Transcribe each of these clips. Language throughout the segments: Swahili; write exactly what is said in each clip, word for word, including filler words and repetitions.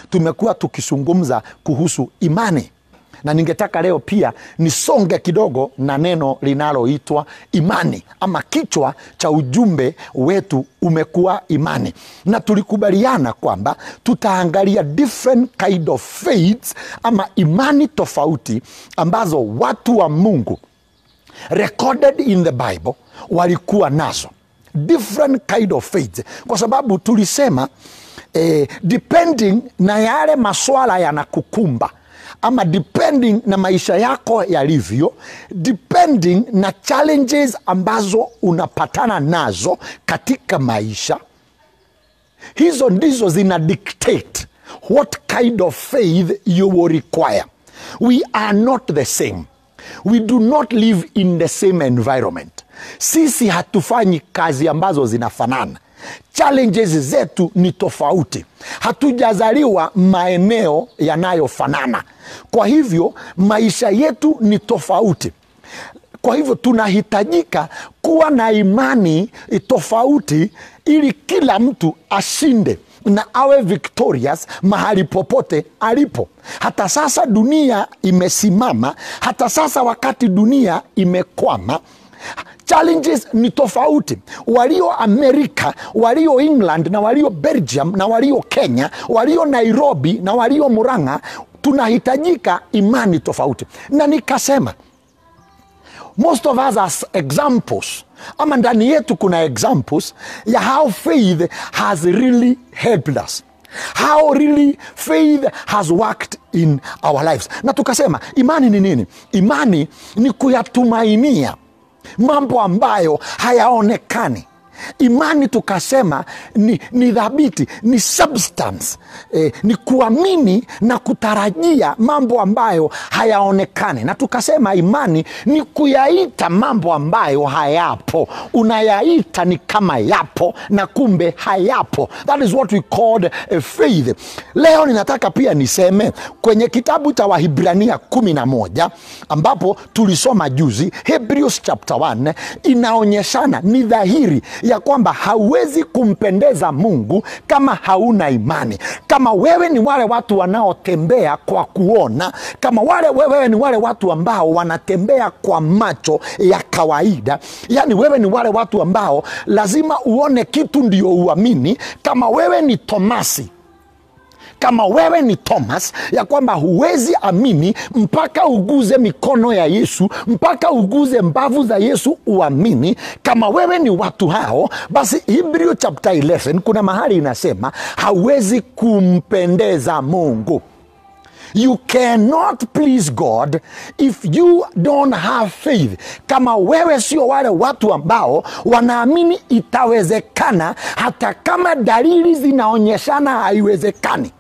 tumekuwa tukizungumza kuhusu imani. Na ningetaka leo pia nisonge kidogo na neno linaloitwa imani, ama kichwa cha ujumbe wetu umekuwa imani. Na tulikubaliana kwamba tutaangalia different kind of faiths, ama imani tofauti ambazo watu wa Mungu recorded in the Bible walikuwa nazo. Different kind of faiths. Kwa sababu tulisema eh, depending na yale maswala yanakukumba, ama depending na maisha yako yalivyo, depending na challenges ambazo unapatana nazo katika maisha, hizo ndizo zina dictate what kind of faith you will require. We are not the same. We do not live in the same environment. Sisi hatufanyi kazi ambazo zinafanana. Challenges zetu ni tofauti. Hatujazaliwa maeneo yanayofanana. Kwa hivyo maisha yetu ni tofauti. Kwa hivyo tunahitajika kuwa na imani tofauti ili kila mtu ashinde na awe victorious mahali popote alipo. Hata sasa dunia imesimama, hata sasa wakati dunia imekwama, challenges ni tofauti. Walio Amerika, walio England na walio Belgium na walio Kenya, walio Nairobi na walio Murang'a, tunahitajika imani tofauti. Na nikasema most of us as examples, ama ndani yetu kuna examples ya how faith has really helped us, how really faith has worked in our lives. Na tukasema imani ni nini? Imani ni kuyatumainia mambo ambayo hayaonekani. Imani tukasema ni, ni dhabiti, ni substance, eh, ni kuamini na kutarajia mambo ambayo hayaonekani. Na tukasema imani ni kuyaita mambo ambayo hayapo, unayaita ni kama yapo na kumbe hayapo. That is what we called a faith. Leo ninataka pia niseme kwenye kitabu cha Wahibrania kumi na moja ambapo tulisoma juzi, Hebrews chapter one, inaonyeshana ni dhahiri ya kwamba hauwezi kumpendeza Mungu kama hauna imani. Kama wewe ni wale watu wanaotembea kwa kuona, kama wale wewe ni wale watu ambao wanatembea kwa macho ya kawaida, yani wewe ni wale watu ambao lazima uone kitu ndio uamini, kama wewe ni Tomasi, kama wewe ni Thomas, ya kwamba huwezi amini mpaka uguze mikono ya Yesu, mpaka uguze mbavu za Yesu uamini, kama wewe ni watu hao, basi Hebrew chapter eleven kuna mahali inasema hauwezi kumpendeza Mungu. You cannot please God if you don't have faith. Kama wewe sio wale watu ambao wanaamini itawezekana hata kama dalili zinaonyeshana haiwezekani.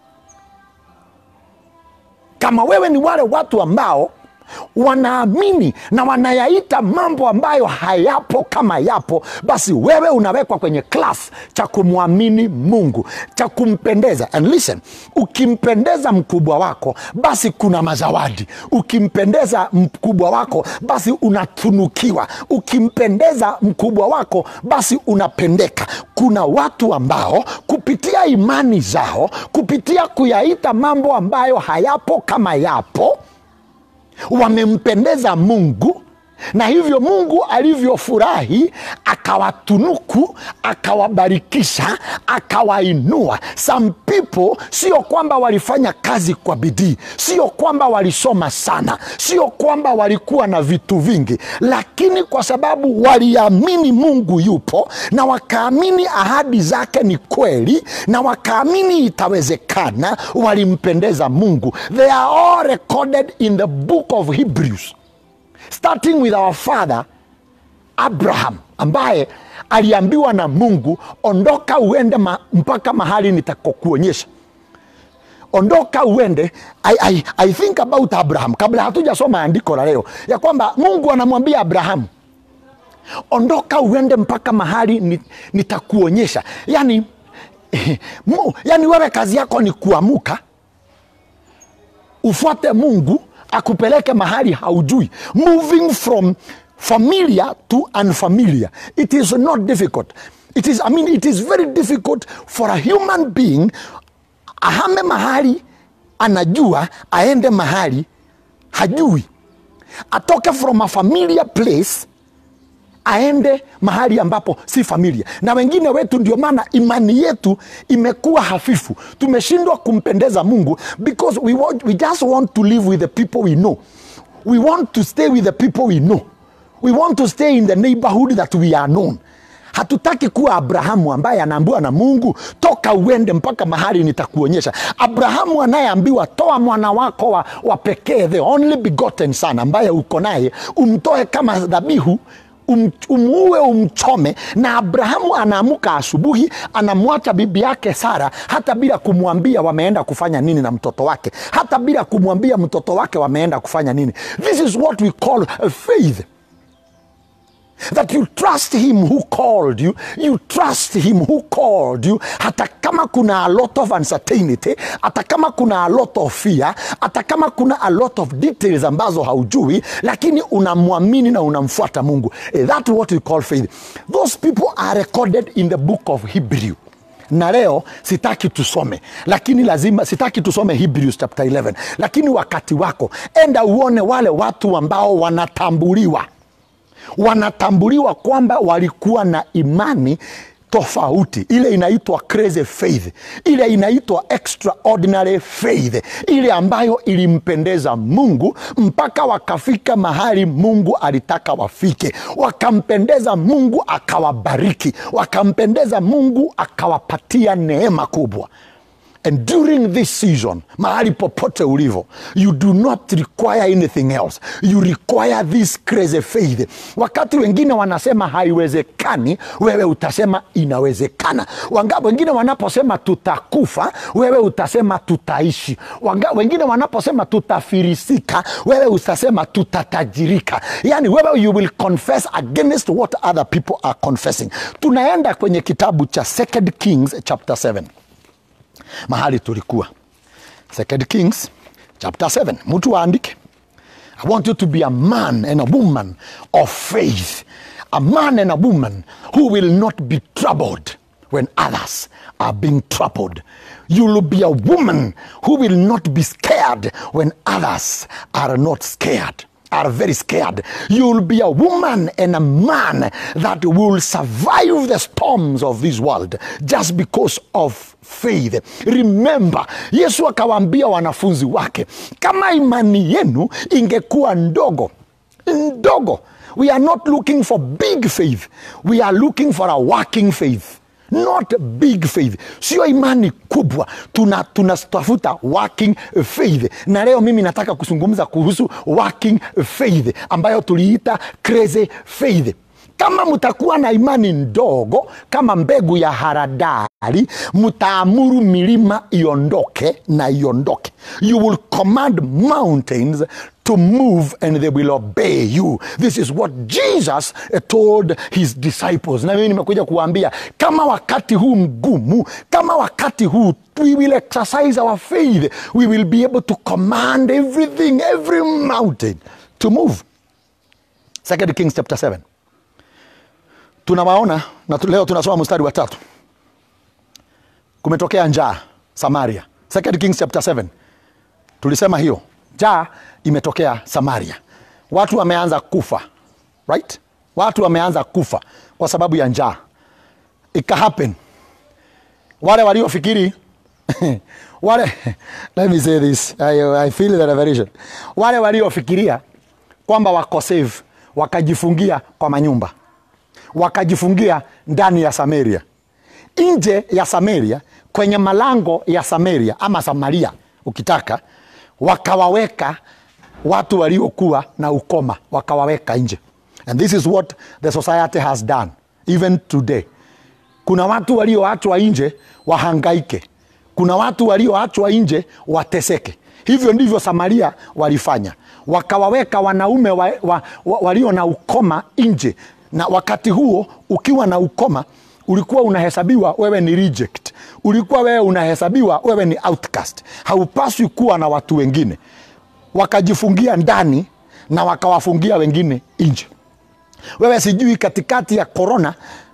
Kama wewe ni wale watu ambao wanaamini na wanayaita mambo ambayo hayapo kama yapo, basi wewe unawekwa kwenye class cha kumwamini Mungu, cha kumpendeza. And listen, ukimpendeza mkubwa wako, basi kuna mazawadi. Ukimpendeza mkubwa wako, basi unatunukiwa. Ukimpendeza mkubwa wako, basi unapendeka. Kuna watu ambao kupitia imani zao, kupitia kuyaita mambo ambayo hayapo kama yapo, wamempendeza Mungu, na hivyo Mungu alivyofurahi akawatunuku, akawabarikisha, akawainua. Some people sio kwamba walifanya kazi kwa bidii, sio kwamba walisoma sana, sio kwamba walikuwa na vitu vingi, lakini kwa sababu waliamini Mungu yupo, na wakaamini ahadi zake ni kweli, na wakaamini itawezekana, walimpendeza Mungu. They are all recorded in the book of Hebrews, starting with our father Abraham, ambaye aliambiwa na Mungu, ondoka uende ma, mpaka mahali nitakokuonyesha. Ondoka uende. I, I, I think about Abraham, kabla hatujasoma andiko la leo, ya kwamba Mungu anamwambia Abraham, ondoka uende mpaka mahali nitakuonyesha. Yani, mu, yani wewe kazi yako ni kuamuka, ufuate Mungu, akupeleke mahali haujui. Moving from familiar to unfamiliar, it is not difficult. It is, I mean, it is very difficult for a human being ahame mahali anajua, aende mahali hajui. Atoke from a familiar place aende mahali ambapo si familia. Na wengine wetu ndio maana imani yetu imekuwa hafifu. Tumeshindwa kumpendeza Mungu because we want, we just want to live with the people we know. We want to stay with the people we know. We want to stay in the neighborhood that we are known. Hatutaki kuwa Abrahamu ambaye anaambiwa na Mungu, toka uende mpaka mahali nitakuonyesha. Abrahamu anayeambiwa toa mwana wako wa, wa pekee, the only begotten son ambaye uko naye, umtoe kama dhabihu, um, umuue umchome. Na Abrahamu anaamuka asubuhi, anamwacha bibi yake Sara, hata bila kumwambia wameenda kufanya nini na mtoto wake, hata bila kumwambia mtoto wake wameenda kufanya nini. This is what we call a faith. That you trust him who called you. You trust him who called you. Hata kama kuna a lot of uncertainty, hata kama kuna a lot of fear, hata kama kuna a lot of details ambazo haujui, lakini unamwamini na unamfuata Mungu. That's what we call faith. Those people are recorded in the book of Hebrew. Na leo sitaki tusome, lakini lazima, sitaki tusome Hebrews chapter eleven, lakini wakati wako enda uone wale watu ambao wanatambuliwa wanatambuliwa kwamba walikuwa na imani tofauti. Ile inaitwa crazy faith, ile inaitwa extraordinary faith, ile ambayo ilimpendeza Mungu mpaka wakafika mahali Mungu alitaka wafike. Wakampendeza Mungu akawabariki, wakampendeza Mungu akawapatia neema kubwa. And during this season, mahali popote ulivo, you do not require anything else. You require this crazy faith. Wakati wengine wanasema haiwezekani, wewe utasema inawezekana. Wengine wanaposema tutakufa, wewe utasema tutaishi. Wengine wanaposema tutafirisika, wewe utasema tutatajirika. Yani wewe you will confess against what other people are confessing. Tunaenda kwenye kitabu cha Second Kings chapter seven. Mahali tulikuwa Second Kings chapter seven. Mtu waandike. I want you to be a man and a woman of faith. A man and a woman who will not be troubled when others are being troubled. You will be a woman who will not be scared when others are not scared, are very scared. You will be a woman and a man that will survive the storms of this world just because of faith. Remember, Yesu akawaambia wanafunzi wake, kama imani yenu ingekuwa ndogo, ndogo. We are not looking for big faith. We are looking for a working faith. Not big faith. Sio imani kubwa. Tuna tunatafuta working faith. Na leo mimi nataka kuzungumza kuhusu working faith ambayo tuliita crazy faith. Kama mtakuwa na imani ndogo kama mbegu ya haradali, mtaamuru milima iondoke na iondoke. You will command mountains to move and they will obey you. This is what Jesus told his disciples. Na mimi nimekuja kuambia, kama wakati huu mgumu, kama wakati huu, we will exercise our faith. We will be able to command everything, every mountain to move. Second Kings chapter seven. Tunawaona na leo tunasoma mstari wa tatu. Kumetokea njaa Samaria. Second Kings chapter seven. Tulisema hiyo njaa imetokea Samaria. Watu wameanza kufa. Right? Watu wameanza kufa kwa sababu ya njaa. Ika happen. Wale waliofikiri wale let me say this. I, I feel that revelation. Wale waliofikiria kwamba wako save wakajifungia kwa manyumba. Wakajifungia ndani ya Samaria. Nje ya Samaria, kwenye malango ya Samaria ama Samaria ukitaka, wakawaweka watu waliokuwa na ukoma, wakawaweka nje. And this is what the society has done even today. Kuna watu walioachwa nje wahangaike. Kuna watu walioachwa nje wateseke. Hivyo ndivyo Samaria walifanya. Wakawaweka wanaume wa, wa, wa, walio na ukoma nje. Na wakati huo ukiwa na ukoma ulikuwa unahesabiwa wewe ni reject. Ulikuwa wewe unahesabiwa wewe ni outcast. Haupaswi kuwa na watu wengine. Wakajifungia ndani na wakawafungia wengine nje. Wewe sijui katikati ya corona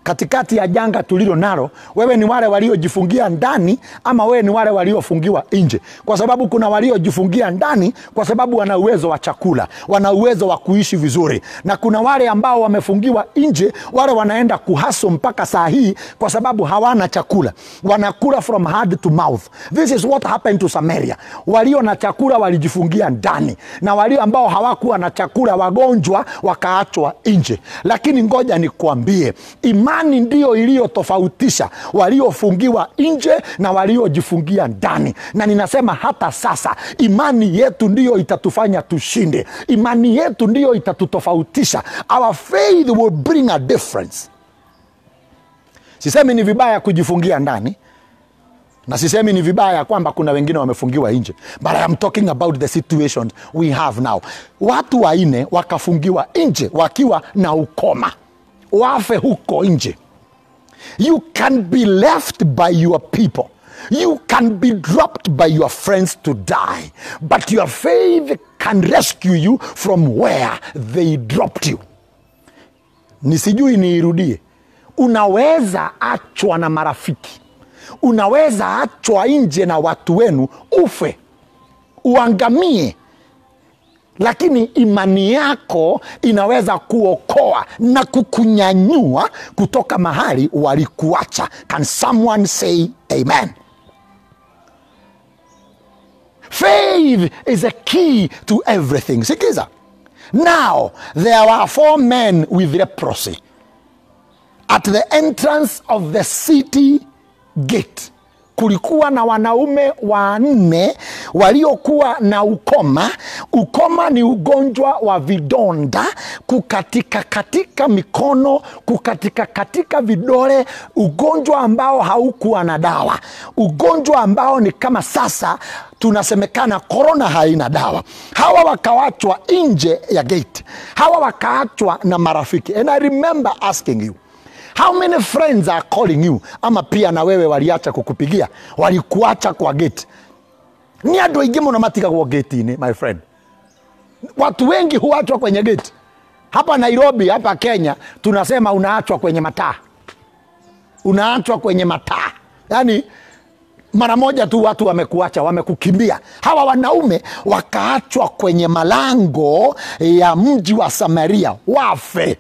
katikati ya janga tulilo nalo, wewe ni wale waliojifungia ndani ama wewe ni wale waliofungiwa nje? Kwa sababu kuna waliojifungia ndani kwa sababu wana uwezo wa chakula, wana uwezo wa kuishi vizuri, na kuna wale ambao wamefungiwa nje, wale wanaenda kuhaso mpaka saa hii kwa sababu hawana chakula, wanakula from hand to mouth. This is what happened to Samaria. Walio na chakula walijifungia ndani, na walio ambao hawakuwa na chakula, wagonjwa, wakaachwa nje. Lakini ngoja nikuambie, imani ndio iliyotofautisha waliofungiwa nje na waliojifungia ndani. Na ninasema hata sasa imani yetu ndio itatufanya tushinde. Imani yetu ndio itatutofautisha. Our faith will bring a difference. Sisemi ni vibaya kujifungia ndani, na sisemi ni vibaya kwamba kuna wengine wamefungiwa nje, but I am talking about the situation we have now. Watu waine wakafungiwa nje wakiwa na ukoma, wafe huko nje. You can be left by your people, you can be dropped by your friends to die, but your faith can rescue you from where they dropped you. Nisijui niirudie. Unaweza achwa na marafiki, unaweza achwa nje na watu wenu, ufe, uangamie, lakini imani yako inaweza kuokoa na kukunyanyua kutoka mahali walikuacha. Can someone say amen? Faith is a key to everything. Sikiza. Now there were four men with leprosy at the entrance of the city gate. Kulikuwa na wanaume wanne waliokuwa na ukoma. Ukoma ni ugonjwa wa vidonda, kukatika katika mikono, kukatika katika vidole, ugonjwa ambao haukuwa na dawa, ugonjwa ambao ni kama sasa tunasemekana corona haina dawa. Hawa wakawachwa nje ya gate, hawa wakaachwa na marafiki. And I remember asking you, how many friends are calling you? Ama pia na wewe waliacha kukupigia, walikuacha kwa gate. Ni ado igimo na matika kwa gate ini, my friend. Watu wengi huachwa kwenye gate. Hapa Nairobi, hapa Kenya, tunasema unaachwa kwenye mataa. Unaachwa kwenye mataa. Yani mara moja tu watu wamekuacha, wamekukimbia. Hawa wanaume wakaachwa kwenye malango ya mji wa Samaria, wafe.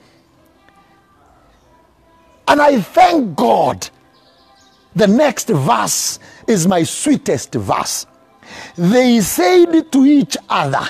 And I thank God. The next verse is my sweetest verse. They said to each other.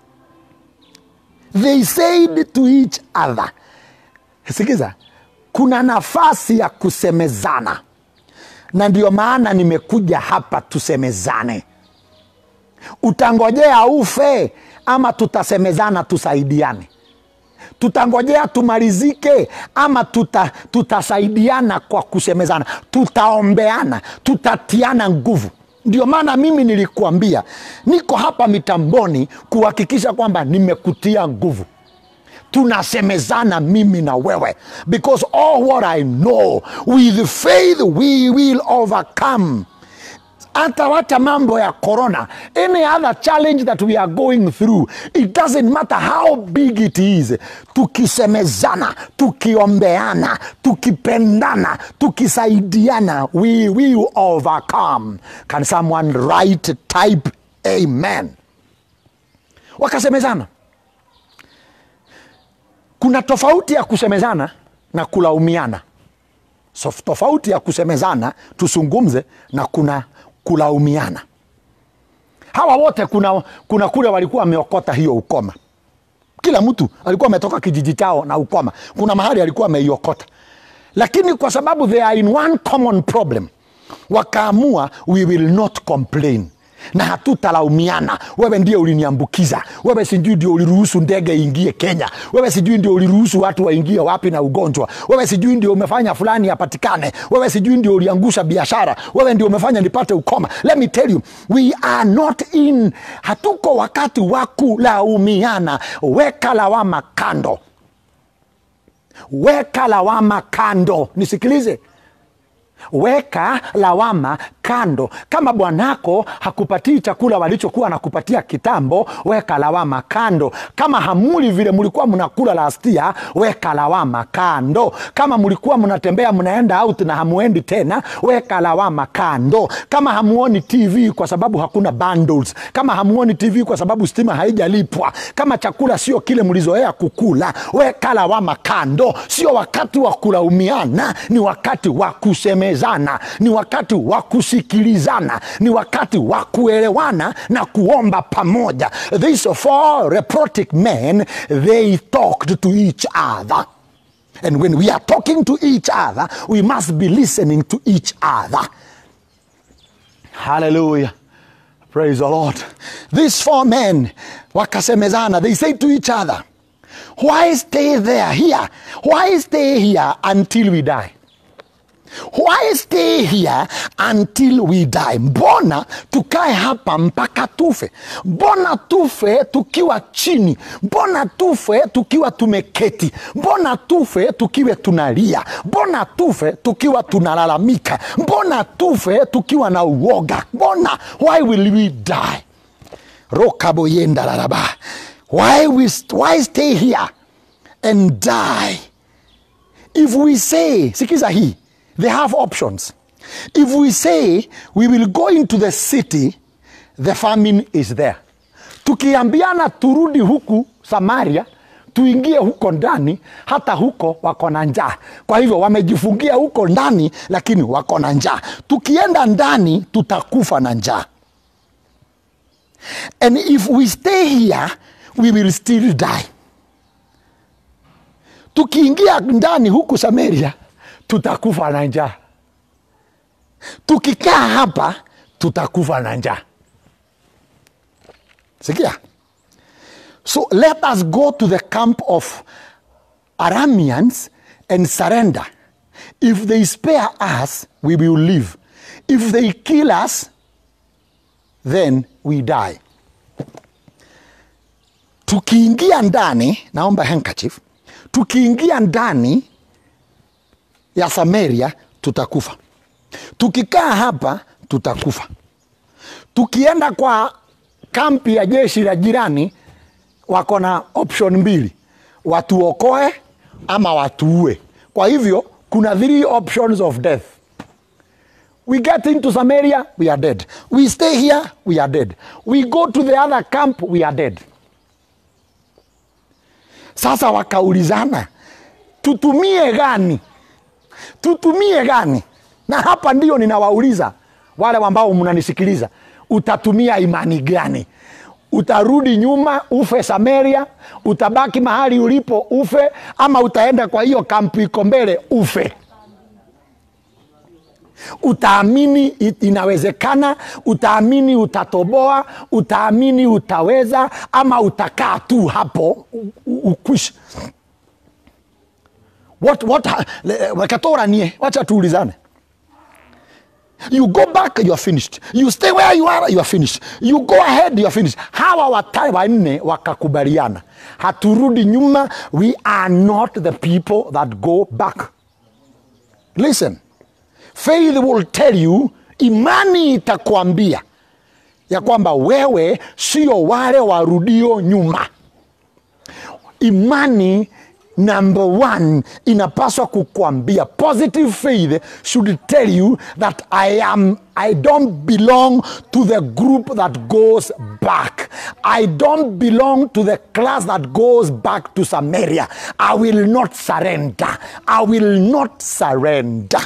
They said to each other. Sikiza, kuna nafasi ya kusemezana. Na ndio maana nimekuja hapa tusemezane. Utangojea ufe ama tutasemezana tusaidiane? Tutangojea tumalizike ama tuta, tutasaidiana kwa kusemezana? Tutaombeana, tutatiana nguvu. Ndio maana mimi nilikuambia niko hapa mitamboni kuhakikisha kwamba nimekutia nguvu. Tunasemezana mimi na wewe, because all what I know, with faith we will overcome. Hata wacha mambo ya corona, any other challenge that we are going through, it doesn't matter how big it is. Tukisemezana, tukiombeana, tukipendana, tukisaidiana, we will overcome. Can someone write, type amen? Wakasemezana. Kuna tofauti ya kusemezana na kulaumiana. So tofauti ya kusemezana tusungumze na kuna kulaumiana. Hawa wote kuna, kuna kule walikuwa wameokota hiyo ukoma. Kila mtu alikuwa ametoka kijiji chao na ukoma. Kuna mahali alikuwa ameiokota. Lakini kwa sababu they are in one common problem, wakaamua we will not complain. Na hatutalaumiana. Wewe ndiye uliniambukiza. Wewe sijui ndio uliruhusu ndege ingie Kenya. Wewe sijui ndio uliruhusu watu waingie wapi na ugonjwa. Wewe sijui ndio umefanya fulani apatikane. Wewe sijui ndio uliangusha biashara. Wewe ndio umefanya nipate ukoma. Let me tell you, we are not in, hatuko wakati wa kulaumiana. Weka lawama kando. Weka lawama kando. Nisikilize. Weka lawama kando. Kama bwanako hakupatii chakula walichokuwa nakupatia kitambo, weka lawama kando. Kama hamuli vile mulikuwa mnakula last year, weka lawama kando. Kama mulikuwa mnatembea mnaenda out na hamuendi tena, weka lawama kando. Kama hamuoni T V kwa sababu hakuna bundles, kama hamuoni T V kwa sababu stima haijalipwa, kama chakula sio kile mlizoea kukula, weka lawama kando. Sio wakati wa kulaumiana, ni wakati wa kusemezana, ni wakati wa kusikilizana, ni wakati wa kuelewana na kuomba pamoja. These four reprotic men, they talked to each other. And when we are talking to each other, we must be listening to each other. Hallelujah. Praise the Lord. These four men, wakasemezana, they say to each other, why stay there here? Why stay here until we die? Why stay here until we die? Mbona tukae hapa mpaka tufe? Mbona tufe tukiwa chini? Mbona tufe tukiwa tumeketi? Mbona tufe tukiwa tunalia? Mbona tufe tukiwa tunalalamika? Mbona tufe tukiwa na uoga? Mbona? Why will we die? Rokabo yenda laraba. Why we why stay here and die? If we say, sikiza hii, they have options. If we say we will go into the city, the famine is there. Tukiambiana turudi huku Samaria, tuingie huko ndani, hata huko wako na njaa. Kwa hivyo wamejifungia huko ndani, lakini wako na njaa. Tukienda ndani, tutakufa na njaa. And if we stay here, we will still die. Tukiingia ndani huku Samaria, tutakufa na njaa. Tukikaa hapa, tutakufa na njaa. Sikia? So let us go to the camp of Arameans and surrender. If they spare us, we will live. If they kill us, then we die. Tukiingia ndani, naomba handkerchief. Tukiingia ndani ya Samaria, tutakufa. Tukikaa hapa, tutakufa. Tukienda kwa kampi ya jeshi la jirani, wako na option mbili. Watuokoe ama watuue. Kwa hivyo, kuna three options of death. We get into Samaria, we are dead. We stay here, we are dead. We go to the other camp, we are dead. Sasa wakaulizana, tutumie gani? Tutumie gani? Na hapa ndio ninawauliza wale ambao mnanisikiliza, utatumia imani gani? Utarudi nyuma ufe Samaria, utabaki mahali ulipo ufe, ama utaenda kwa hiyo kampu iko mbele ufe? Utaamini inawezekana, utaamini utatoboa, utaamini utaweza, ama utakaa tu hapo ukwisha? What what wakatora nie, wacha tuulizane. You go back, you are finished. You stay where you are, you are finished. You go ahead, you are finished. Hawa watai wanne wakakubaliana, haturudi nyuma. We are not the people that go back. Listen, faith will tell you, imani itakwambia ya kwamba wewe sio wale warudio nyuma. Imani number one inapaswa kukwambia, positive faith should tell you that I am I don't belong to the group that goes back. I don't belong to the class that goes back to Samaria. I will not surrender. I will not surrender.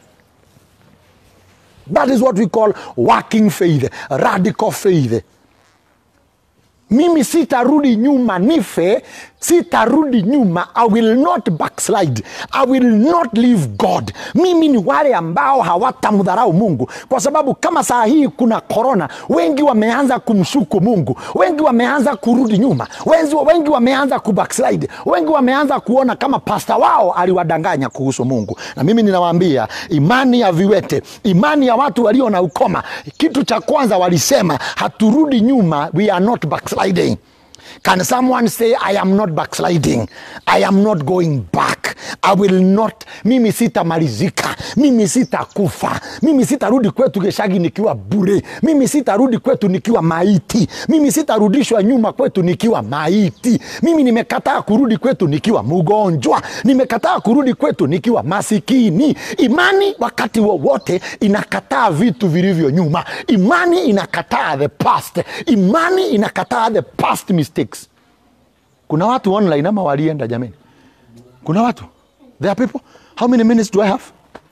That is what we call working faith, radical faith. Mimi sitarudi nyuma nife, sitarudi nyuma. I will not backslide. I will not leave God. Mimi ni wale ambao hawatamdharau Mungu, kwa sababu kama saa hii kuna corona, wengi wameanza kumshuku Mungu, wengi wameanza kurudi nyuma, wengi, wengi wameanza kubackslide, wengi wameanza kuona kama pasta wao aliwadanganya kuhusu Mungu. Na mimi ninawaambia, imani ya viwete, imani ya watu walio na ukoma, kitu cha kwanza walisema, haturudi nyuma, we are not backsliding. Can someone say, I am not backsliding? I am not going back. I will not. Mimi sita malizika. Mimi sita kufa. Mimi sita rudi kwetu Geshagi nikiwa bure. Mimi sita rudi kwetu nikiwa maiti. Mimi sita rudishwa nyuma kwetu nikiwa maiti. Mimi nimekataa kurudi kwetu nikiwa mgonjwa. Nimekataa kurudi kwetu nikiwa masikini. Imani wakati wowote inakataa vitu vilivyo nyuma. Imani inakataa the past. Imani inakataa the past mistakes. Kuna watu online ama walienda jameni? Kuna watu? There are people? How many minutes do I have?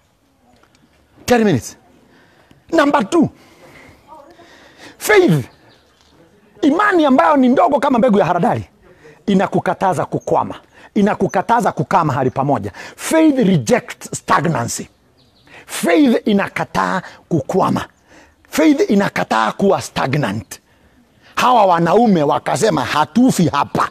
ten minutes. Number two. Faith. Imani ambayo ni ndogo kama mbegu ya haradali inakukataza kukwama. Inakukataza kukaa mahali pamoja. Faith rejects stagnancy. Faith inakataa kukwama. Faith inakataa kuwa stagnant. Hawa wanaume wakasema hatufi hapa.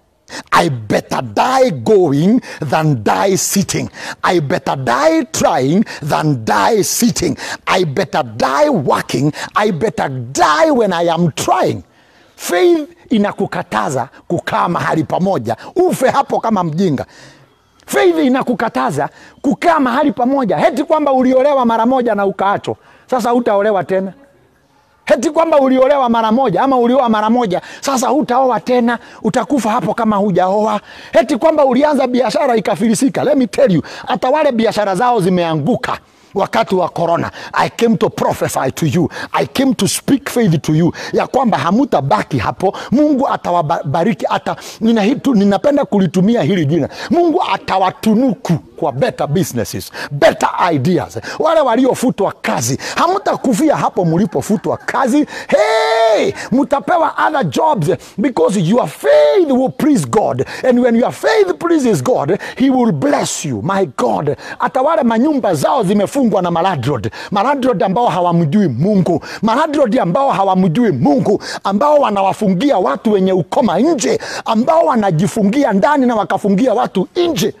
I better die going than die sitting. I better die trying than die sitting. I better die working. I better die when I am trying. Faith inakukataza kukaa mahali pamoja. Ufe hapo kama mjinga. Faith inakukataza kukaa mahali pamoja. Heti kwamba uliolewa mara moja na ukaacho. Sasa hutaolewa tena. Heti kwamba uliolewa mara moja ama ulioa mara moja, sasa hutaoa tena, utakufa hapo kama hujaoa. Heti kwamba ulianza biashara ikafilisika. Let me tell you, hata wale biashara zao zimeanguka wakati wa corona. I came to prophesy to you. I came to speak faith to you. Ya kwamba hamutabaki hapo. Mungu atawabariki. Ata, nina hitu, ninapenda kulitumia hili jina. Mungu atawatunuku kwa better businesses, better ideas. Wale waliofutwa kazi, hamutakufia hapo mlipofutwa kazi. Hey, mutapewa other jobs because your faith will please God. And when your faith pleases God, He will bless you. My God. Hata wale manyumba zao zimefungwa na maladrod. Maladrod ambao hawamjui Mungu. Maladrod ambao hawamjui Mungu. Ambao wanawafungia watu wenye ukoma nje. Ambao wanajifungia ndani na wakafungia watu nje.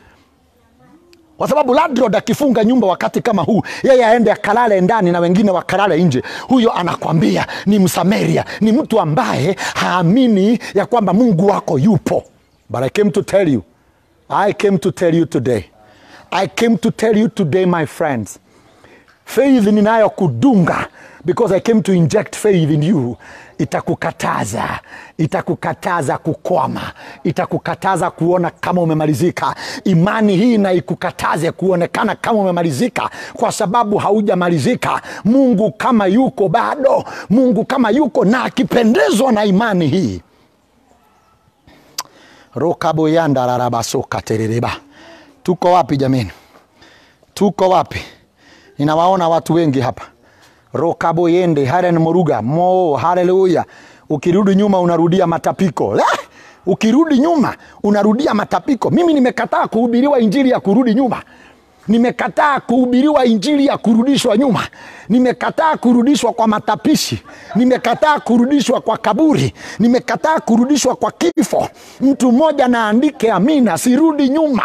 Kwa sababu landlord akifunga nyumba wakati kama huu, yeye aende akalale ndani na wengine wakalale nje. Huyo anakwambia ni Msamaria, ni mtu ambaye haamini ya kwamba Mungu wako yupo. But I came to tell you, I came to tell you today, I came to tell you today, my friends, faith ninayo kudunga, because I came to inject faith in you. Itakukataza, itakukataza kukwama, itakukataza kuona kama umemalizika. Imani hii na ikukataze kuonekana kama umemalizika, kwa sababu haujamalizika. Mungu kama yuko bado, Mungu kama yuko na akipendezwa na imani hii. Rokabo yanda rarabasoka terereba. Tuko wapi jameni? Tuko wapi? Ninawaona watu wengi hapa. Rokabo yende, haren moruga, mo, haleluya. Ukirudi nyuma unarudia matapiko. Le? Ukirudi nyuma unarudia matapiko. Mimi nimekataa kuhubiriwa injili ya kurudi nyuma. Nimekataa kuhubiriwa injili ya kurudishwa nyuma. Nimekataa kurudishwa kwa matapishi. Nimekataa kurudishwa kwa kaburi. Nimekataa kurudishwa kwa kifo. Mtu mmoja naandike amina, sirudi nyuma.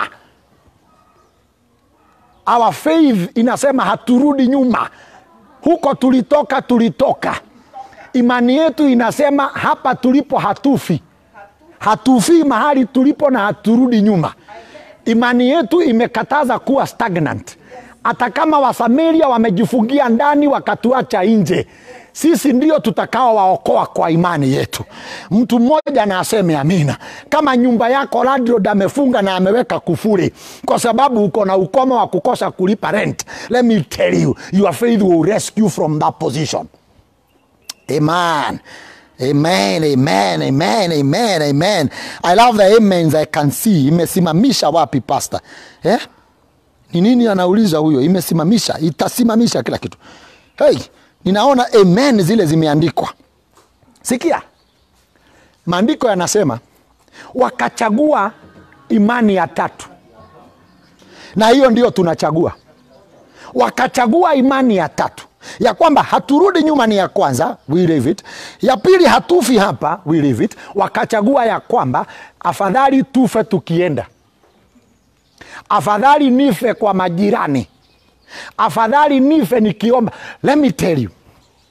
Our faith inasema haturudi nyuma. Huko tulitoka tulitoka. Imani yetu inasema hapa tulipo hatufi. Hatufi mahali tulipo na haturudi nyuma. Imani yetu imekataza kuwa stagnant. Hata kama Wasamaria wamejifungia ndani wakatuacha nje, sisi ndio tutakao waokoa kwa imani yetu. Mtu mmoja na aseme amina. Kama nyumba yako landlord amefunga na ameweka kufuri kwa sababu uko na ukoma wa kukosa kulipa rent, let me tell you, your faith will rescue from that position. Amen. Amen, amen, amen, amen, amen. I love the amens I can see. Imesimamisha wapi pastor? Eh? Ni nini anauliza huyo? Imesimamisha, itasimamisha kila kitu. Hey, ninaona amen zile zimeandikwa. Sikia. Maandiko yanasema wakachagua imani ya tatu. Na hiyo ndio tunachagua. Wakachagua imani ya tatu. Ya kwamba haturudi nyuma ni ya kwanza, we leave it. Ya pili hatufi hapa, we leave it. Wakachagua ya kwamba afadhali tufe tukienda. Afadhali nife kwa majirani. Afadhali nife nikiomba. Let me tell you,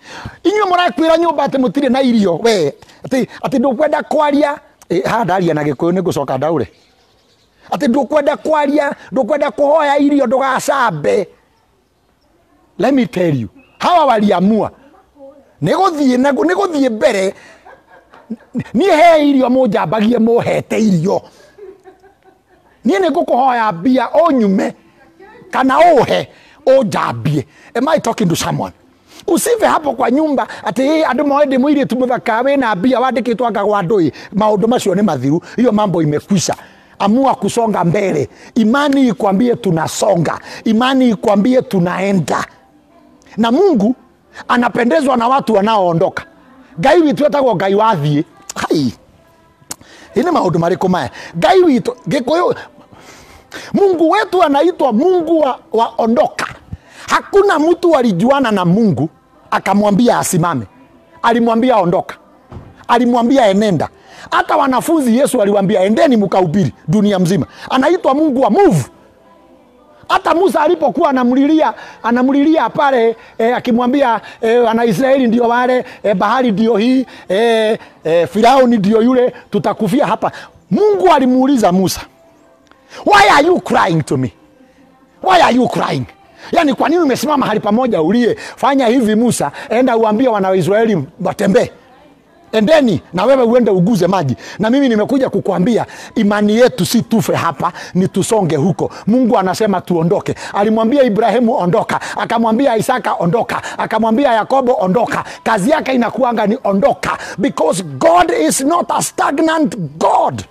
Inyo mũrakwĩra nyũmba atĩ mũtirĩ na irio we atĩ atĩ ndũkwenda kwaria eh, ha ndaria na Gĩkũyũ nĩ ngũcoka ndaure atĩ ndũkwenda kwaria ndũkwenda kũhoya irio ndũgacambe. Let me tell you, hawa waliamua nĩ gũthiĩ nĩ gũthiĩ mbere niĩ he irio mũnjambagie mũhete irio niĩ nĩ ngũkũhoya mbia ũnyume kana ũhe ũnjambie. Am I talking to someone? Usive hapo kwa nyumba ati hii andũ moe ndĩ mũirĩtu mũthaka wĩna mbia wandĩkĩtwo anga gwa ndũĩ. Maũndũ macio nĩ mathiru, hiyo mambo imekwisha. Amua kusonga mbele. Imani ikwambie tunasonga, imani ikwambie tunaenda. Na Mungu anapendezwa na watu wanaoondoka. Ngai witu etagwo Ngai wathie. Hai. Ine maũndũ marĩkũ maya? Ngai witu Gĩkũyũ, Mungu wetu anaitwa Mungu wa, wa ondoka. Hakuna mtu alijuana na Mungu akamwambia asimame. Alimwambia ondoka. Alimwambia enenda. Hata wanafunzi Yesu aliwaambia endeni mkahubiri dunia mzima. Anaitwa Mungu wa move. Hata Musa alipokuwa anamlilia anamlilia pale eh, akimwambia eh, wana Israeli ndio wale eh, bahari ndio hii eh, eh, Firauni ndio yule tutakufia hapa. Mungu alimuuliza Musa, why are you crying to me? Why are you crying? Yani kwa nini umesimama mahali pamoja ulie? Fanya hivi Musa, enda uambie wana wa Israeli watembee. Endeni na wewe uende uguze maji. Na mimi nimekuja kukuambia imani yetu si tufe hapa, ni tusonge huko. Mungu anasema tuondoke. Alimwambia Ibrahimu ondoka, akamwambia Isaka ondoka, akamwambia Yakobo ondoka. Kazi yake inakuanga ni ondoka, because God is not a stagnant God.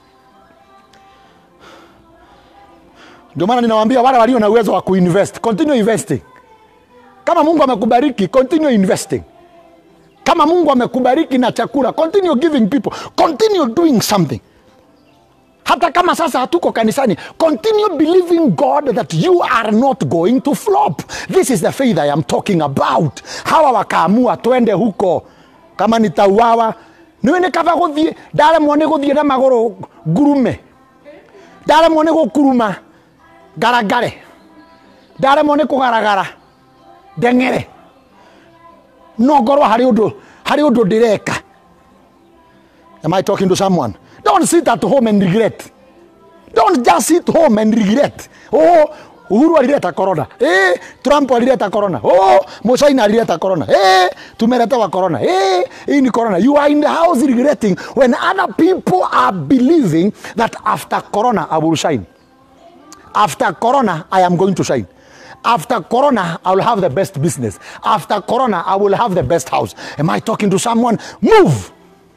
Ndio maana ninawaambia wale walio na uwezo wa kuinvest, continue investing. Kama Mungu amekubariki, continue investing. Kama Mungu amekubariki na chakula, continue giving people, continue doing something. Hata kama sasa hatuko kanisani, continue believing God that you are not going to flop. This is the faith I am talking about. Hawa wakaamua twende huko. Kama nitauawa, niwe nikava guthie, dale mwone guthie na magoro gurume. Dale mwone gukuruma garagare. Dale mwone kugaragara dengere. No goro hari undu hari undu direka. Am I talking to someone? Don't sit at home and regret. Don't just sit home and regret. Oh, Uhuru alileta corona. Eh, Trump alileta corona. Oh, Musaina alileta corona. Eh, tumeleta wa corona. Eh, hii ni corona. You are in the house regretting when other people are believing that after corona I will shine. After corona I am going to shine. After corona, I will have the best business. After corona, I will have the best house. Am I talking to someone? Move!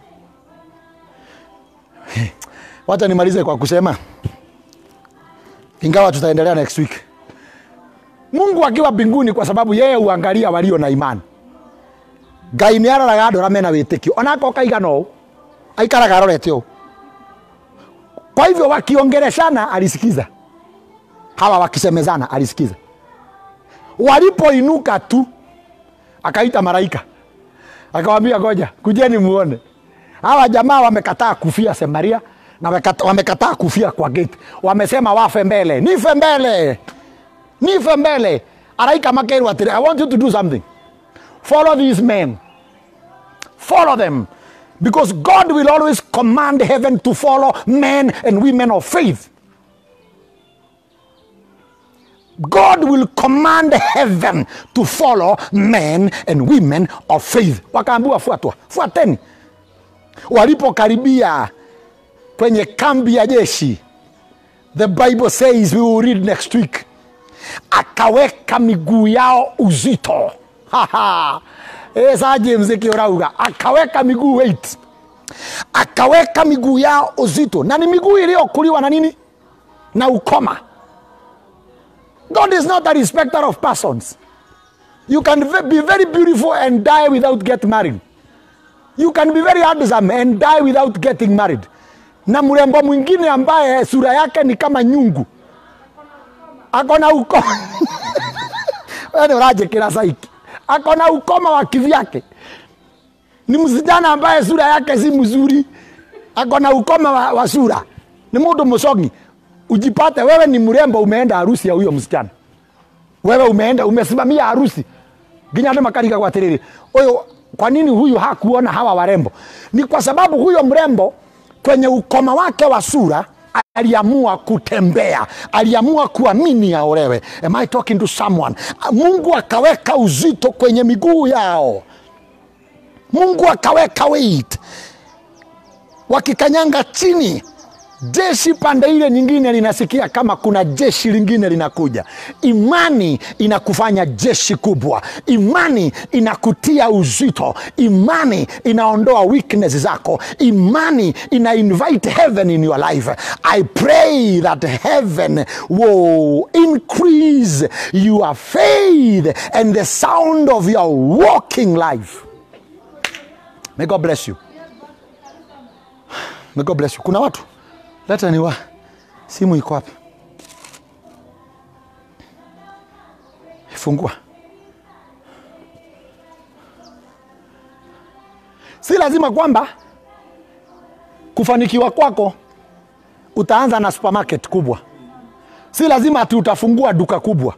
Wacha nimalize kwa kusema, ingawa tutaendelea next week. Mungu akiwa mbinguni kwa sababu yeye huangalia walio na imani. Ngai nĩ aroraga andũ arĩa mena wĩtĩkio. Onako kaigana ũũ, aikaraga arorete ũũ. Kwa hivyo wakiongeleshana alisikiza. Hawa wakisemezana alisikiza. Walipoinuka tu akaita malaika, akawaambia ngoja kujeni muone. Hawa jamaa wamekataa kufia Samaria na wamekataa kufia kwa gate. Wamesema wafe mbele, nife mbele, nife mbele. Araika makeru atire, I want you to do something. Follow these men. Follow them. Because God will always command heaven to follow men and women of faith. God will command heaven to follow men and women of faith. Wakaambiwa fuatwa, fuateni. Walipokaribia kwenye kambi ya jeshi, the Bible says, we will read next week, akaweka miguu yao uzito. Haha. Esa James kiorauga, akaweka miguu weight. Akaweka miguu yao uzito. Na ni miguu iliyokuliwa na nini? Na ukoma. God is not a respecter of persons. You can be very beautiful and die without getting married. You can be very handsome and die without getting married. Na mrembo mwingine ambaye sura yake ni kama nyungu, akona ukoma. Wewe unaje kila saiki? Akona ukoma wa kivyake. Ni msijana ambaye sura yake si mzuri, akona ukoma wa, wa sura. Ni mtu msongi. Ujipate wewe ni mrembo, umeenda harusi ya huyo msichana. Wewe umeenda umesimamia harusi. Ginya ndo makariga kwa tiriri. Oyo, kwa nini huyu hakuona hawa warembo? Ni kwa sababu huyo mrembo kwenye ukoma wake wa sura aliamua kutembea, aliamua kuamini aolewe. Am I talking to someone? Mungu akaweka uzito kwenye miguu yao. Mungu akaweka weight. Wakikanyanga chini, jeshi pande ile nyingine linasikia kama kuna jeshi lingine linakuja. Imani inakufanya jeshi kubwa. Imani inakutia uzito. Imani inaondoa weakness zako. Imani ina invite heaven in your life. I pray that heaven will increase your faith and the sound of your walking life. May God bless you. May God bless you. Kuna watu leta niwa simu iko wapi? Fungua. Si lazima kwamba kufanikiwa kwako utaanza na supermarket kubwa. Si lazima ati utafungua duka kubwa.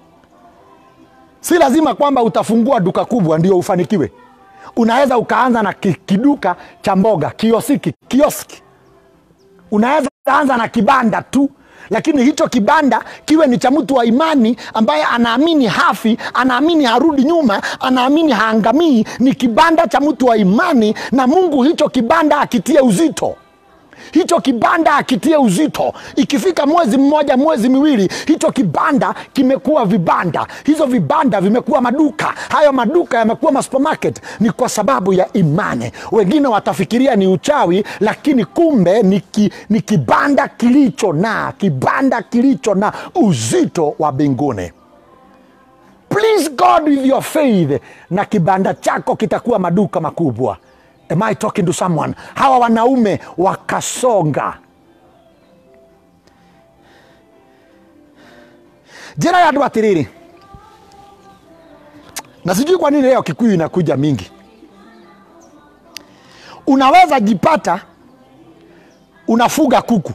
Si lazima kwamba utafungua duka kubwa ndio ufanikiwe. Unaweza ukaanza na kiduka cha mboga, kiosiki, kioski. Unaweza anza na kibanda tu, lakini hicho kibanda kiwe ni cha mtu wa imani ambaye anaamini hafi, anaamini harudi nyuma, anaamini haangamii. Ni kibanda cha mtu wa imani, na Mungu hicho kibanda akitie uzito. Hicho kibanda akitie uzito. Ikifika mwezi mmoja, mwezi miwili, hicho kibanda kimekuwa vibanda. Hizo vibanda vimekuwa maduka. Hayo maduka yamekuwa ma supermarket. Ni kwa sababu ya imani. Wengine watafikiria ni uchawi, lakini kumbe ni, ki, ni kibanda kilicho na kibanda kilicho na uzito wa mbinguni. Please God with your faith, na kibanda chako kitakuwa maduka makubwa. Am I talking to someone? Hawa wanaume wakasonga. Jina ya dua tiriri. Na sijui kwa nini leo Kikuyu inakuja mingi. Unaweza jipata unafuga kuku.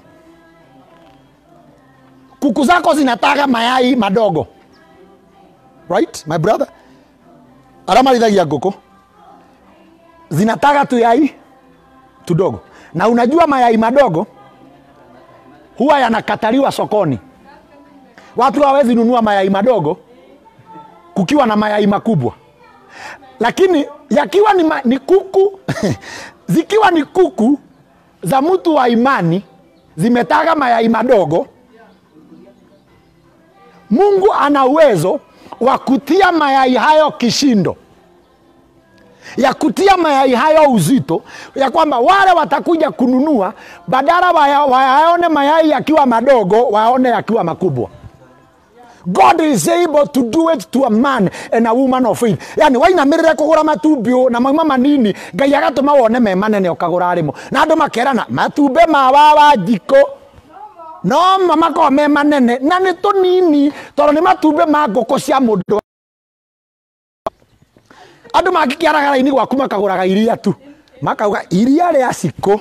Kuku zako zinataga mayai madogo. Right, my brother? Alama lidhagia kuku. Zinataga tuyai tudogo. Na unajua mayai madogo huwa yanakataliwa sokoni. Watu hawezi nunua mayai madogo kukiwa na mayai makubwa. Lakini yakiwa ni, ma, ni kuku zikiwa ni kuku za mtu wa imani zimetaga mayai madogo, Mungu ana uwezo wa kutia mayai hayo kishindo, ya kutia mayai hayo uzito, ya kwamba wale watakuja kununua, badala wayaone mayai yakiwa madogo, waone yakiwa makubwa. God is able to do it to a man and a woman of faith. Yani waina mirire kugura matubio na mauma manini, Ngai agatuma wone me manene ukagura arimo. Na andu makerana matube ma wawa jiko no mama ko me manene na ni tunini toro ni matube ma ngoko cia mundu. Andu makikiaraga ini gwaku makaguraga iria tu, makauga iria ria ciko.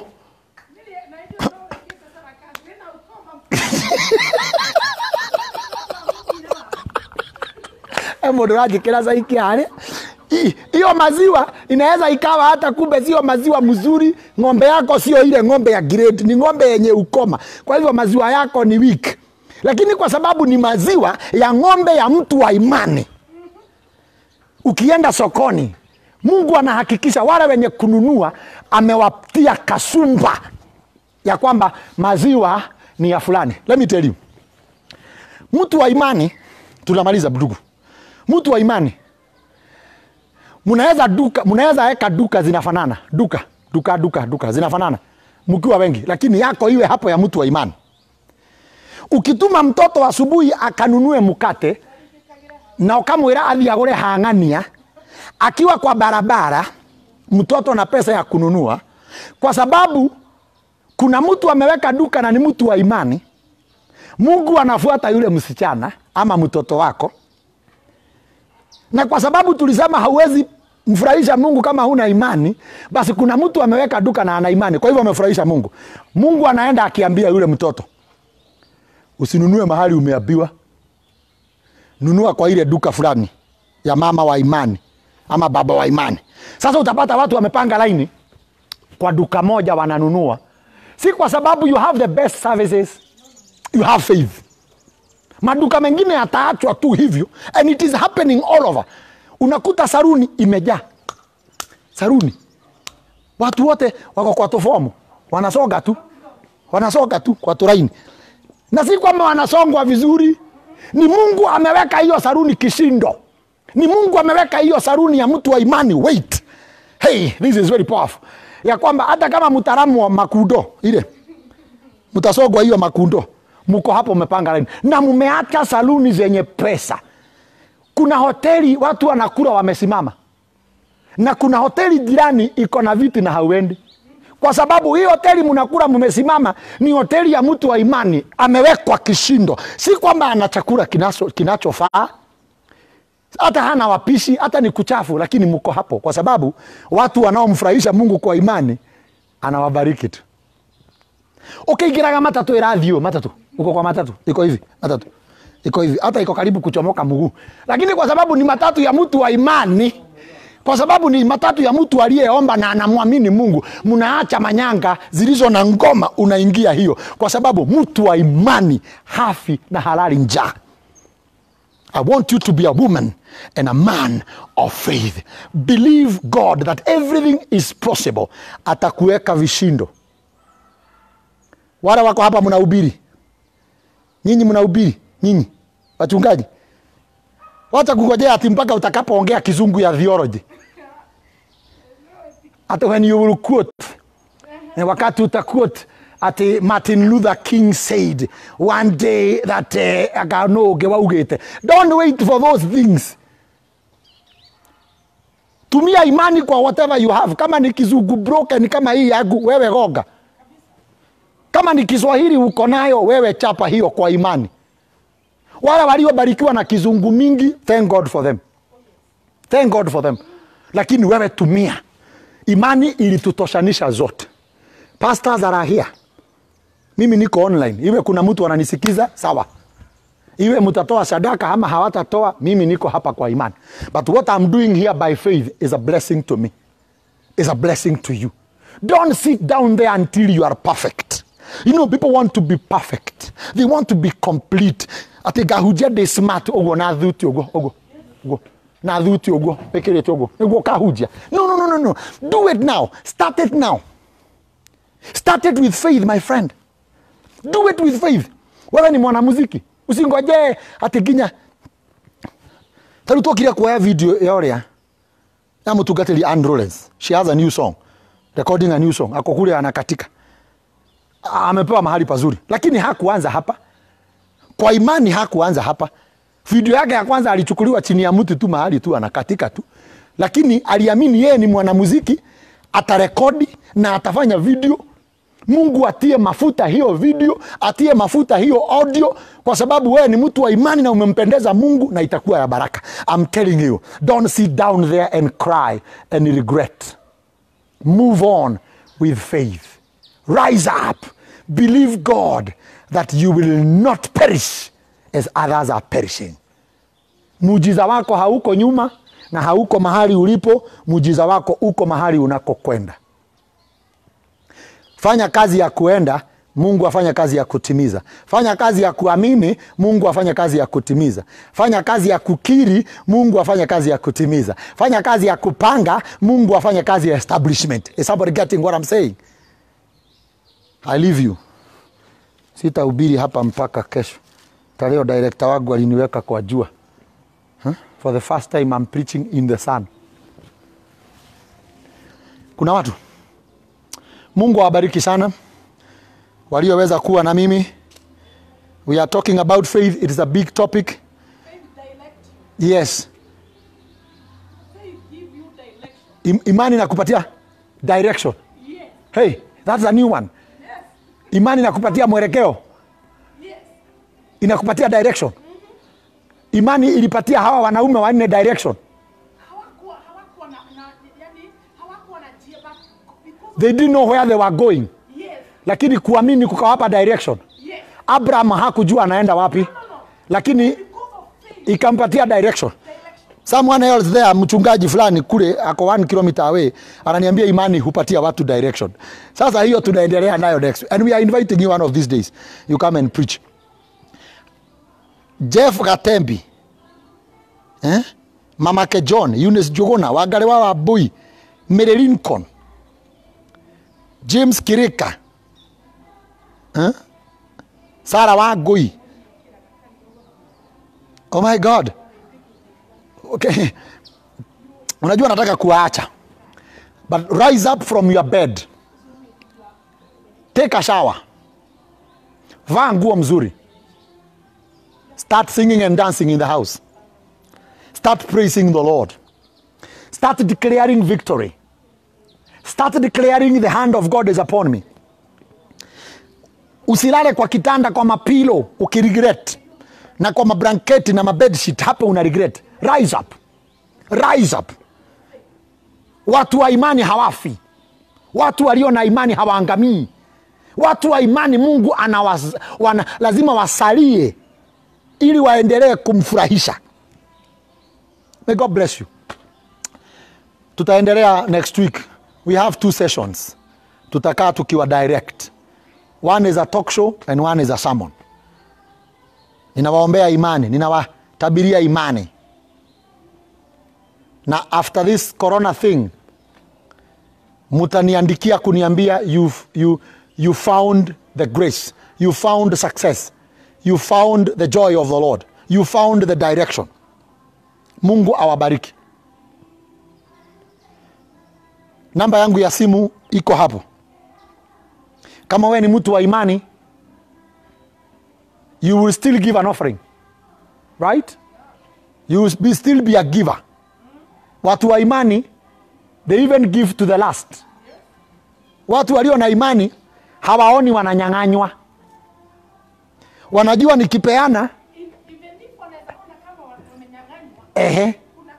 Mundu rajikira saiki hali hiyo maziwa inaweza ikawa hata kumbe sio maziwa mzuri. Ng'ombe yako sio ile ng'ombe ya grade, ni ng'ombe yenye ukoma. Kwa hivyo maziwa yako ni weak, lakini kwa sababu ni maziwa ya ng'ombe ya mtu wa imani, ukienda sokoni, Mungu anahakikisha wale wenye kununua amewatia kasumba ya kwamba maziwa ni ya fulani. Let me tell you, mtu wa imani, tunamaliza ndugu, mtu wa imani, Munaweza duka, munaweza eka duka zinafanana. Duka, duka, duka, duka zinafanana mkiwa wengi, lakini yako iwe hapo ya mtu wa imani. Ukituma mtoto asubuhi akanunue mkate na ukamwira athi agure hang'ania, akiwa kwa barabara mtoto na pesa ya kununua, kwa sababu kuna mtu ameweka duka na ni mtu wa imani, Mungu anafuata yule msichana ama mtoto wako. Na kwa sababu tulisema hauwezi mfurahisha Mungu kama huna imani, basi kuna mtu ameweka duka na ana imani, kwa hivyo amefurahisha Mungu. Mungu anaenda akiambia yule mtoto, usinunue mahali umeambiwa, nunua kwa ile duka fulani ya mama wa imani ama baba wa imani. Sasa utapata watu wamepanga laini kwa duka moja wananunua, si kwa sababu you have the best services, you have faith. Maduka mengine yataachwa tu hivyo, and it is happening all over. Unakuta saruni imejaa. Saruni. Watu wote wako kwa tofomu, wanasoga tu. Wanasoga tu kwa turaini. Na si kwamba wanasongwa vizuri, ni Mungu ameweka hiyo saruni kishindo. Ni Mungu ameweka hiyo saruni ya mtu wa imani. Wait. Hey, this is very powerful. Ya kwamba hata kama mtaalamu wa makundo ile, mtasogwa hiyo makundo, mko hapo mmepanga line na mmeacha saluni zenye pesa. Kuna hoteli watu wanakula wamesimama, na kuna hoteli jirani iko na viti na hauendi, kwa sababu hii hoteli mnakula mmesimama ni hoteli ya mtu wa imani, amewekwa kishindo. Si kwamba ana chakula kinacho kinachofaa, hata hana wapishi, hata ni kuchafu, lakini mko hapo kwa sababu watu wanaomfurahisha Mungu kwa imani anawabariki tu. Okay, giraga matatu irathio, matatu. Uko kwa matatu, iko hivi, matatu. Iko hivi, hata iko karibu kuchomoka mguu. Lakini kwa sababu ni matatu ya mtu wa imani, kwa sababu ni matatu ya mtu aliyeomba na anamwamini Mungu, mnaacha manyanga zilizo na ngoma, unaingia hiyo. Kwa sababu mtu wa imani hafi na halali njaa. I want you to be a woman and a man of faith. Believe God that everything is possible. Atakuweka vishindo. Wale wako hapa mnahubiri. Nyinyi mnahubiri, nyinyi wachungaji. Wacha kungojea ati mpaka utakapoongea kizungu ya theology. Ati when you will quote, na wakati utaquote ati Martin Luther King said one day that uh, agano gewaugete. Don't wait for those things. Tumia imani kwa whatever you have. Kama ni kizungu broken kama hii yangu, wewe roga. Kama ni Kiswahili uko nayo, wewe chapa hiyo kwa imani. Wale waliobarikiwa na kizungu mingi, thank God for them. Thank God for them. Lakini wewe tumia. Imani ilitutoshanisha zote. Pastors are here. Mimi niko online. Iwe kuna mtu ananisikiza, sawa. Iwe mtatoa sadaka ama hawatatoa, mimi niko hapa kwa imani. But what I'm doing here by faith is a blessing to me. Is a blessing to you. Don't sit down there until you are perfect. You know, people want to be perfect. They want to be complete. Ati gahuja de smart ogo na dhuti ogo ogo ogo na dhuti ogo pekere ogo ogo kahuja. No no no no no. Do it now. Start it now. Start it with faith, my friend. Do it with faith. Wewe ni mwanamuziki, usingoje ati ginya. Taruto kile kwa video yoria ya mutugateli Androles. She has a new song. Recording a new song. Ako kule anakatika. Amepewa mahali pazuri. Lakini hakuanza hapa. Kwa imani hakuanza hapa. Video yake ya kwanza alichukuliwa chini ya mtu tu mahali tu anakatika tu. Lakini aliamini yeye ni mwanamuziki, atarekodi na atafanya video. Mungu atie mafuta hiyo video, atie mafuta hiyo audio, kwa sababu wewe ni mtu wa imani na umempendeza Mungu, na itakuwa ya baraka. I'm telling you, don't sit down there and cry and regret. Move on with faith. Rise up. Believe God that you will not perish as others are perishing. Muujiza wako hauko nyuma na hauko mahali ulipo, muujiza wako uko mahali unakokwenda. Fanya kazi ya kuenda, Mungu afanya kazi ya kutimiza. Fanya kazi ya kuamini, Mungu afanya kazi ya kutimiza. Fanya kazi ya kukiri, Mungu afanya kazi ya kutimiza. Fanya kazi ya kupanga, Mungu afanya kazi ya establishment. Is somebody getting what I'm saying? I leave you. Sitahubiri hapa mpaka kesho. Taleo director wangu aliniweka kwa jua. Huh? For the first time I'm preaching in the sun. Kuna watu. Mungu awabariki sana walioweza kuwa na mimi. We are talking about faith. It is a big topic. Faith direct. Yes. Faith give you direction. Im imani nakupatia direction. Yes. Hey, that's a new one. Yes. Imani nakupatia mwelekeo. Yes. Inakupatia direction. Mm-hmm. Imani ilipatia hawa wanaume wanne direction. Hawakuwa hawakuwa na yani hawakuwa na njia back. They didn't know where they were going. Yes. Lakini kuamini kukawapa direction. Yes. Abraham hakujua anaenda wapi. No, no, no. Lakini Because of faith. ikampatia direction. Direction. Someone else there, mchungaji fulani kule ako one kilometer away, ananiambia imani hupatia watu direction. Sasa hiyo tunaendelea nayo next. And we are inviting you one of these days. You come and preach. Jeff Gatembi. Eh? Mamake John, Eunice Jogona, Wangari wa Wambui, Mary Lincoln, James Kirika, eh? Sarah Wangui. Oh my God. Okay. Unajua nataka kuacha. But rise up from your bed. Take a shower. Vaa nguo mzuri. Start singing and dancing in the house. Start praising the Lord. Start declaring victory. Start declaring the hand of God is upon me. Usilale kwa kitanda kwa mapilo ukiregret. Na kwa mablanketi na mabedsheet hapo una regret. Rise up. Rise up. Watu wa imani hawafi. Watu walio na imani hawaangamii. Watu wa imani Mungu anawaz, wana, lazima wasalie ili waendelee kumfurahisha. May God bless you. Tutaendelea next week. We have two sessions. Tutakaa tukiwa direct. One is a talk show and one is a sermon. Ninawaombea imani, ninawatabiria imani. Na after this corona thing, mutaniandikia kuniambia you you you found the grace, you found success, you found the joy of the Lord, you found the direction. Mungu awabariki. Namba yangu ya simu iko hapo. Kama wewe ni mtu wa imani, you will still give an offering. Right? You will be still be a giver. Watu wa imani, they even give to the last. Watu walio na imani, hawaoni wananyang'anywa. Wanajua nikipeana, ehe.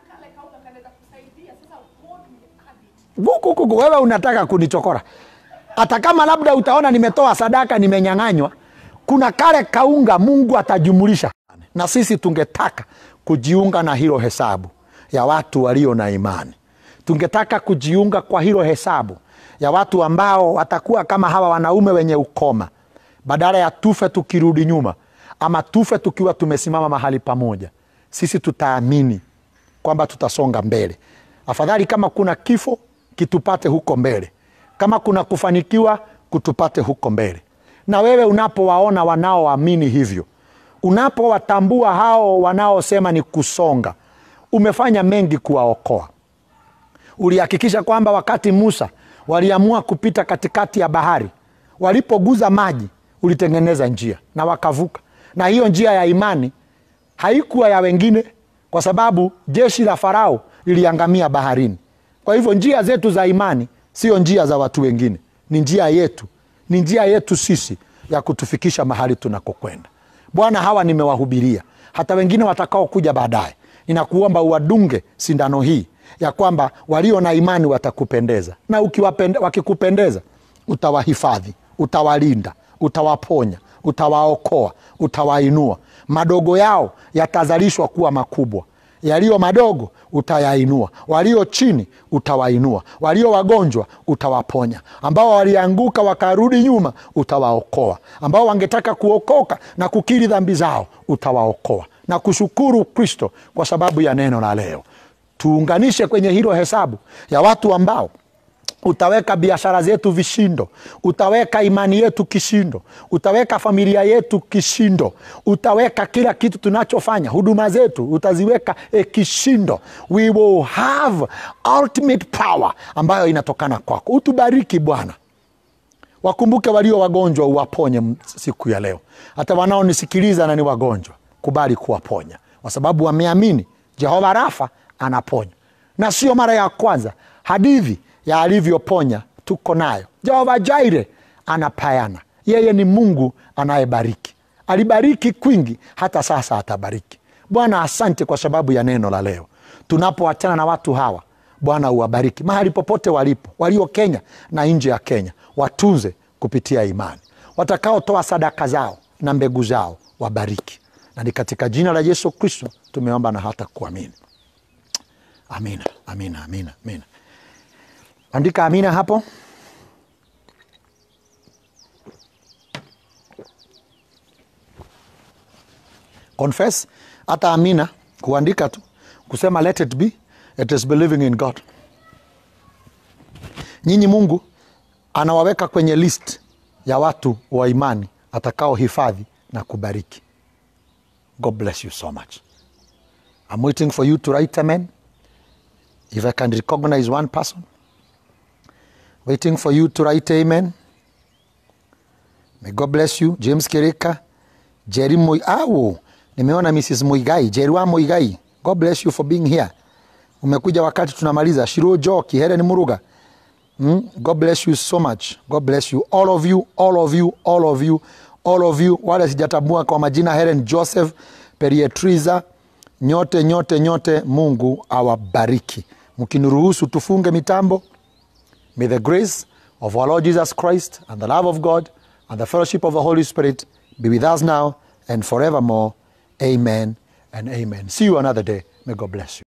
Buku kuku, wewe unataka kunichokora. Hata kama labda utaona nimetoa sadaka nimenyang'anywa, kuna kale kaunga Mungu atajumulisha. Na sisi tungetaka kujiunga na hilo hesabu ya watu walio na imani. Tungetaka kujiunga kwa hilo hesabu ya watu ambao watakuwa kama hawa wanaume wenye ukoma. Badala ya tufe tukirudi nyuma, ama tufe tukiwa tumesimama mahali pamoja. Sisi tutaamini kwamba tutasonga mbele. Afadhali kama kuna kifo, kitupate huko mbele. Kama kuna kufanikiwa, kutupate huko mbele. Na wewe unapowaona wanaoamini hivyo, unapowatambua hao wanaosema ni kusonga, umefanya mengi kuwaokoa. Ulihakikisha kwamba wakati Musa waliamua kupita katikati ya bahari, walipoguza maji, ulitengeneza njia na wakavuka. Na hiyo njia ya imani haikuwa ya wengine, kwa sababu jeshi la Farao liliangamia baharini. Kwa hivyo njia zetu za imani sio njia za watu wengine, ni njia yetu. Ni njia yetu sisi ya kutufikisha mahali tunakokwenda. Bwana, hawa nimewahubiria, hata wengine watakao kuja baadaye. Ninakuomba uwadunge sindano hii ya kwamba walio na imani watakupendeza. Na ukiwapende, wakikupendeza, utawahifadhi, utawalinda, utawaponya, utawaokoa, utawainua. Madogo yao yatazalishwa kuwa makubwa. Yaliyo madogo utayainua. Walio chini utawainua. Walio wagonjwa utawaponya. Ambao walianguka wakarudi nyuma utawaokoa. Ambao wangetaka kuokoka na kukiri dhambi zao utawaokoa. Na kushukuru Kristo kwa sababu ya neno la leo. Tuunganishe kwenye hilo hesabu ya watu ambao utaweka biashara zetu vishindo, utaweka imani yetu kishindo, utaweka familia yetu kishindo, utaweka kila kitu tunachofanya, huduma zetu utaziweka eh, kishindo. We will have ultimate power ambayo inatokana kwako. Utubariki Bwana. Wakumbuke walio wagonjwa, uwaponye siku ya leo. Hata wanaonisikiliza na ni wagonjwa, kubali kuwaponya, kwa sababu wameamini Jehova Rafa anaponya. Na sio mara ya kwanza. Hadithi ya alivyoponya tuko nayo. Jehova Jaire anapayana. Yeye ni Mungu anayebariki. Alibariki kwingi, hata sasa atabariki. Bwana, asante kwa sababu ya neno la leo. Tunapoachana na watu hawa, Bwana uwabariki mahali popote walipo, walio Kenya na nje ya Kenya. Watunze kupitia imani. Watakao toa sadaka zao na mbegu zao, wabariki. Na ni katika jina la Yesu Kristo tumeomba na hata kuamini. Amina, amina, amina, amina. Andika amina hapo. Confess, hata amina, kuandika tu, kusema let it be, it is believing in God. Nyinyi Mungu anawaweka kwenye list ya watu wa imani atakao hifadhi na kubariki. God bless you so much. I'm waiting for you to write amen. If I can recognize one person. Waiting for you to write amen. May God bless you. James Kireka, Jerry Moi. Awo, nimeona Missus Muigai, Jerwa Muigai. God bless you for being here. Umekuja wakati tunamaliza. Shiro Joki, Helen Muruga. Mm? God bless you so much. God bless you. All of you, all of you, all of you, all of you. Wale sijatabua kwa majina, Helen Joseph, Perietriza, nyote, nyote, nyote, Mungu awabariki. Mkiniruhusu tufunge mitambo. May the grace of our Lord Jesus Christ and the love of God and the fellowship of the Holy Spirit be with us now and forevermore. Amen and amen. See you another day. May God bless you.